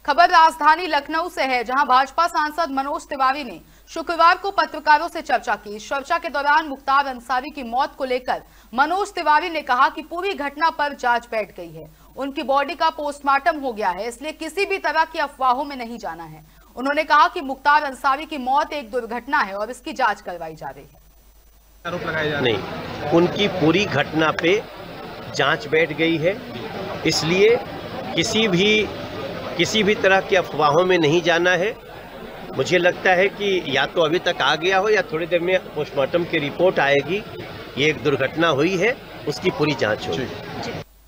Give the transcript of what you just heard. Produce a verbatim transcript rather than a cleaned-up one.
खबर राजधानी लखनऊ से है, जहां भाजपा सांसद मनोज तिवारी ने शुक्रवार को पत्रकारों से चर्चा की। इस चर्चा के दौरान मुख्तार अंसारी की मौत को लेकर मनोज तिवारी ने कहा कि पूरी घटना पर जांच बैठ गई है, उनकी बॉडी का पोस्टमार्टम हो गया है, इसलिए किसी भी तरह की अफवाहों में नहीं जाना है। उन्होंने कहा कि मुख्तार अंसारी की मौत एक दुर्घटना है और इसकी जांच करवाई जा रही है। आरोप लगाए जा रहे हैं। नहीं, उनकी पूरी घटना पे जांच बैठ गई है, इसलिए किसी भी किसी भी तरह की अफवाहों में नहीं जाना है। मुझे लगता है कि या तो अभी तक आ गया हो या थोड़ी देर में पोस्टमार्टम की रिपोर्ट आएगी। ये एक दुर्घटना हुई है, उसकी पूरी जांच होगी।